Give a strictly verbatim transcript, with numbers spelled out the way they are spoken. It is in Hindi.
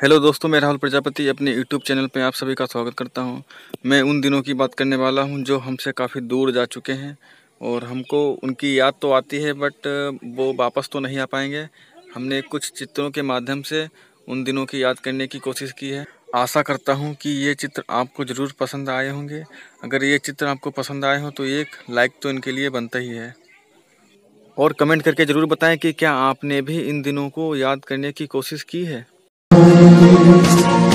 हेलो दोस्तों, मैं राहुल प्रजापति अपने यूट्यूब चैनल पे आप सभी का स्वागत करता हूं। मैं उन दिनों की बात करने वाला हूं जो हमसे काफ़ी दूर जा चुके हैं और हमको उनकी याद तो आती है बट वो वापस तो नहीं आ पाएंगे। हमने कुछ चित्रों के माध्यम से उन दिनों की याद करने की कोशिश की है। आशा करता हूं कि ये चित्र आपको ज़रूर पसंद आए होंगे। अगर ये चित्र आपको पसंद आए हों तो एक लाइक तो इनके लिए बनता ही है और कमेंट करके ज़रूर बताएं कि क्या आपने भी इन दिनों को याद करने की कोशिश की है।